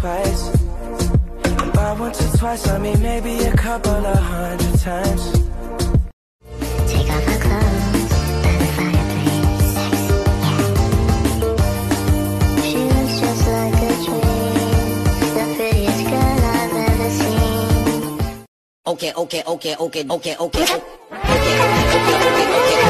twice. And by once or twice, I mean maybe a couple of 100 times. Take off her clothes by the fireplace. Yeah. She looks just like a dream, the prettiest girl I've ever seen. Okay.